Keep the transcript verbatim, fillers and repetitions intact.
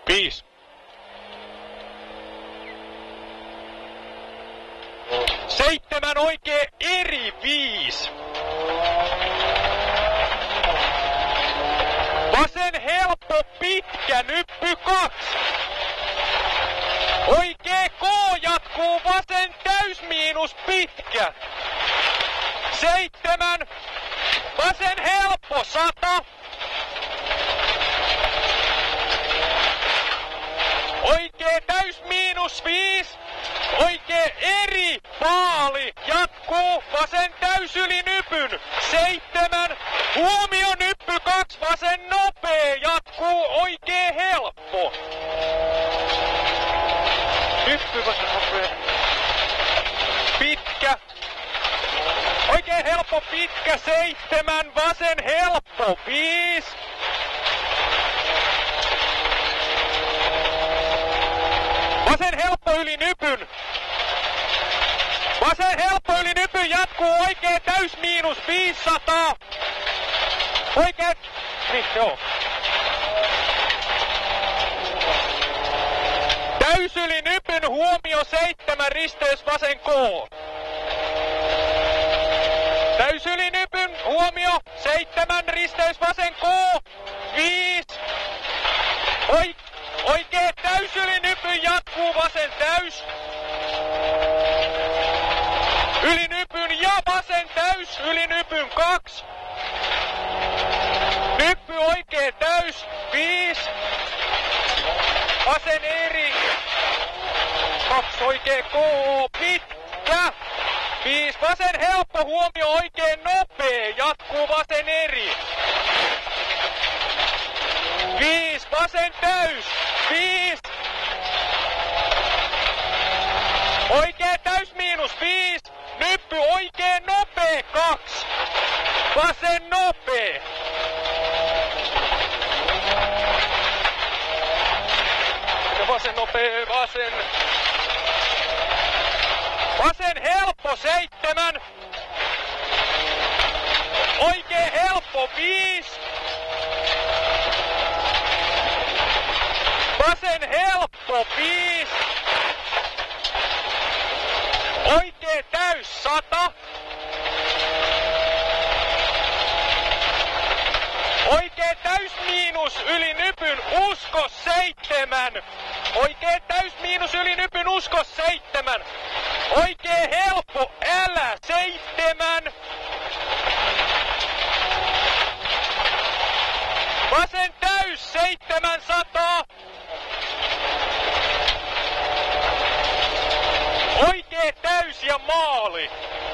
Viis. Seitsemän oikee eri viis. Vasen helppo pitkä nyppy kaksi. Oikee K jatkuu vasen täys miinus pitkä. Seitsemän. Vasen helppo sata. Oikee täys miinus viis. Oikee eri paali jatkuu vasen täys yli nypyn. Seitsemän. Huomio nyppy kaksi. Vasen nopee jatkuu oikee helppo. Nyppy vasen nopee. Pitkä. Oikein helppo pitkä seitsemän. Vasen helppo viis. Vasen helppo yli nypyn. Vasen helppo yli nypyn jatkuu oikee täys miinus viisisataa. Oikee... Niin, joo. Täys yli nypyn huomio seitsemän risteys vasen K. Täys yli nypyn huomio seitsemän risteys vasen K. Viis. Oi, oikee täys yli nypyn jatkuu vasen täys. Yli nypyn ja vasen täys yli nypyn kaksi. Nyppy oikee täys viis. Vasen eri. Kaksi oikee K. Pitkä. Viis. Vasen helppo huomio oikein nopee. Jatkuu vasen eri. Viis. Vasen täys. Viis. Oikee täys miinus viis. Nyppy oikein nopee. Kaksi. Vasen nopee. Vasen nopee. Vasen. Vasen helppo seitsemän. Oikee helppo viis. Vasen helppo viis. Oikee täys sata. Oikee täys miinus yli nypyn usko seitsemän. Oikee täys miinus yli nypyn usko seitsemän. Oikee helppo älä seitsemän. Vasen täys seitsemänsataa. Oikee täys ja maali.